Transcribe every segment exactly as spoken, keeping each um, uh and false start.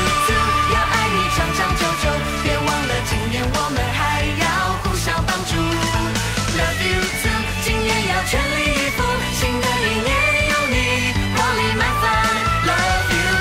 you too， 要爱你长长久久，别忘了今年我们还要互相帮助。Love you too， 今年要全力以赴，新的一年有你活力满分。Love you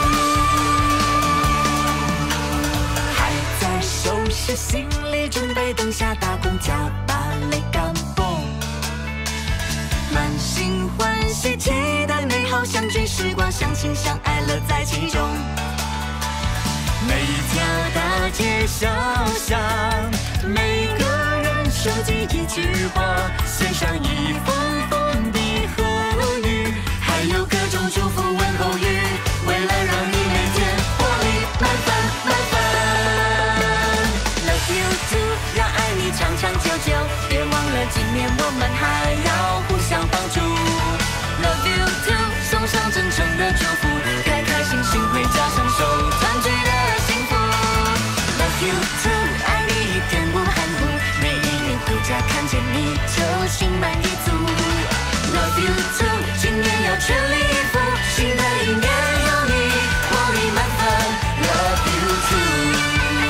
too， 还在收拾行李，准备等下搭公交把泪干蹦，满心欢喜，期待美好相聚时光，相亲相爱乐在其中。每条大街小巷，每个人手机一句话，献上一封封的贺语，还有各种祝福问候语，为了让你每天活力满分满分。Love you too， 让爱你长长久久，别忘了今年我们还要互相帮助。Love you too， 送上真诚的祝福，开开心心回家享受团聚的幸福。Love you too， 爱你一点不含糊，每一年回家看见你就心满意足。Love you too， 今年要全力以赴，新的一年有你活力满分。Love you too。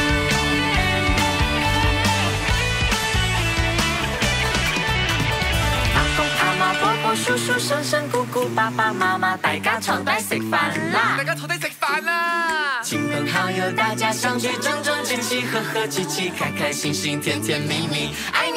叔叔、婶婶、姑姑、爸爸媽媽，大家坐低食飯啦！ 大家坐低食飯啦！ 親朋好友大家相聚，整整齊齊，和和氣氣，開開心心，甜甜蜜蜜，愛你。